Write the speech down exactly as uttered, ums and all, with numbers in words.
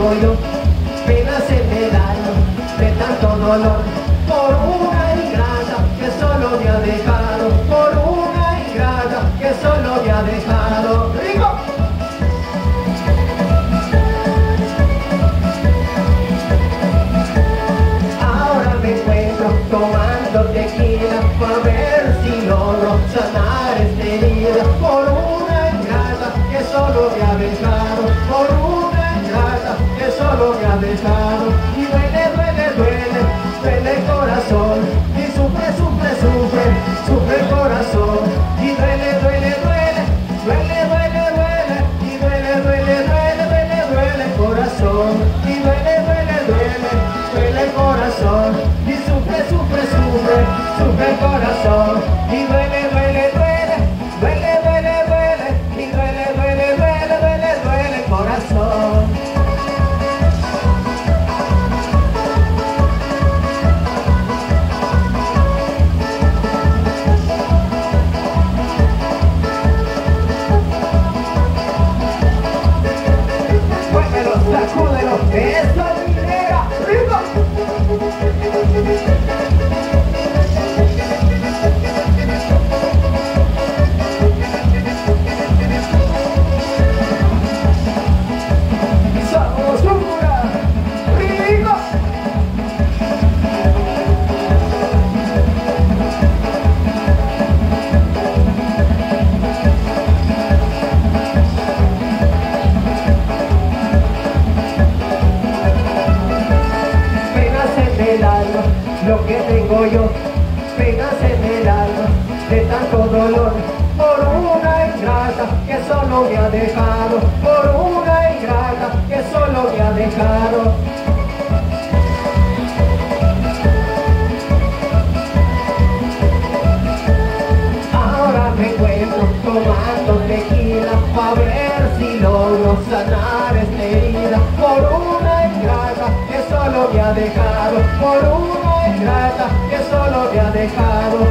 tengo yo, penas en el alma de tanto dolor, por una ingrata que solo me ha dejado, por una ingrata que solo me ha dejado. ¡Rico! Ahora me encuentro tomando tequila para ver si logro sanar esta herida, por una ingrata que solo me ha dejado, por una ingrata que solo me ha dejado. Y duele, duele, duele, duele el corazón, y sufre, sufre, sufre, sufre el corazón. Y duele, duele, duele, duele, duele, duele, y duele, duele, duele, duele, duele el corazón. Y duele, duele, duele, duele el corazón, y sufre, sufre, sufre, sufre el corazón. Y duele, duele, duele, duele, duele, duele, y duele, duele, duele, duele, duele el corazón. Sacúdelo, eso es mi negra, ¡rico! Sabrosura, ¡rico! Lo que tengo yo, penas en el alma de tanto dolor, por una ingrata que solo me ha dejado, por una ingrata que solo me ha dejado. Ahora me encuentro tomando tequila para ver si logro sanar esta herida, por una ingrata que solo me ha dejado, por una ingrata que solo me ha dejado.